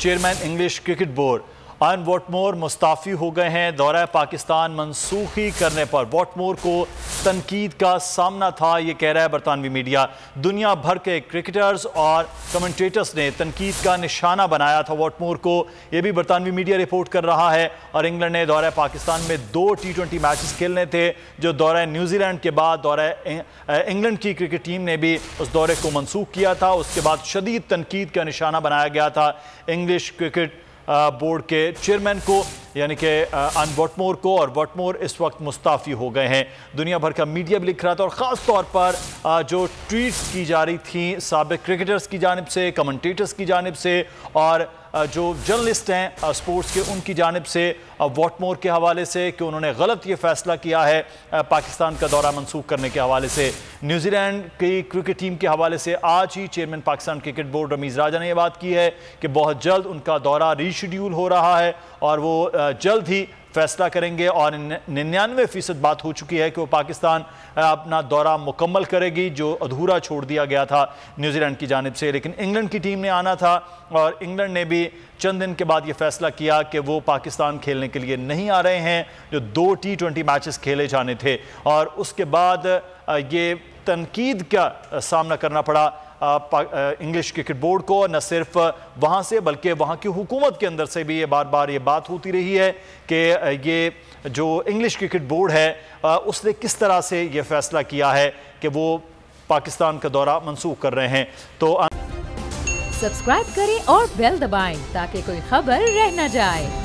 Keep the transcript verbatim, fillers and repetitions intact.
Chairman English cricket board Ian Watmore مستعفی ہو گئے ہیں۔ دورہ پاکستان منسوخی کرنے پر واٹمور کو تنقید کا سامنا تھا، یہ کہہ رہا ہے برطانوی میڈیا۔ دنیا بھر کے کرکٹرز اور کمنٹیٹرز نے تنقید کا نشانہ بنایا تھا واٹمور کو، یہ بھی برطانوی میڈیا رپورٹ کر رہا ہے۔ اور انگلینڈ نے دورہ پاکستان میں دو ٹی ٹوینٹی میچز کھیلنے تھے، جو دورہ نیوزی لینڈ کے بعد دورہ انگلینڈ کی کرکٹ ٹیم نے بھی اس دورے کو منسوخ کیا تھا۔ اس کے بعد شدید تنقید کا نشانہ بنایا گیا تھا انگلش کرکٹ بورڈ کے چیئرمین کو، یعنی کہ آئن واٹمور کو، اور واٹمور اس وقت مستعفی ہو گئے ہیں۔ دنیا بھر کا میڈیا بھی لکھ رہا تھا، اور خاص طور پر جو ٹویٹس کی جا رہی تھیں سابق کرکٹرز کی جانب سے، کمنٹیٹرز کی جانب سے، اور جو جرنلسٹ ہیں سپورٹس کے ان کی جانب سے واٹمور کے حوالے سے کہ انہوں نے غلط یہ فیصلہ کیا ہے پاکستان کا دورہ منسوخ کرنے کے حوالے سے۔ New Zealand cricket team کے حوالے سے آج ہی chairman Pakistan cricket board Ramiz Raja نے یہ بات کی ہے کہ بہت جلد ان کا دورہ ری شیڈیول ہو رہا ہے، اور وہ جلد ہی فیصلہ کریں گے، اور ننانوے فیصد بات ہو چکی ہے کہ وہ پاکستان اپنا دورہ مکمل کرے گی، جو ادھورا چھوڑ دیا گیا تھا نیوزی لینڈ کی جانب سے۔ لیکن انگلینڈ کی ٹیم نے آنا تھا، اور انگلینڈ نے بھی چند دن کے بعد یہ فیصلہ کیا کہ وہ پاکستان کھیلنے کے لیے نہیں آ رہے ہیں، جو دو ٹی ٹوینٹی میچز کھیلے جانے تھے۔ اور اس کے بعد یہ تنقید کا سامنا کرنا پڑا انگلش کرکٹ بورڈ کو، نہ صرف وہاں سے بلکہ وہاں کی حکومت کے اندر سے بھی یہ بار بار یہ بات ہوتی رہی ہے کہ یہ جو انگلش کرکٹ بورڈ ہے اس نے کس طرح سے یہ فیصلہ کیا ہے کہ وہ پاکستان کا دورہ منسوخ کر رہے ہیں۔ تو سبسکرائب کریں اور بیل دبائیں تاکہ کوئی خبر رہ نہ جائے۔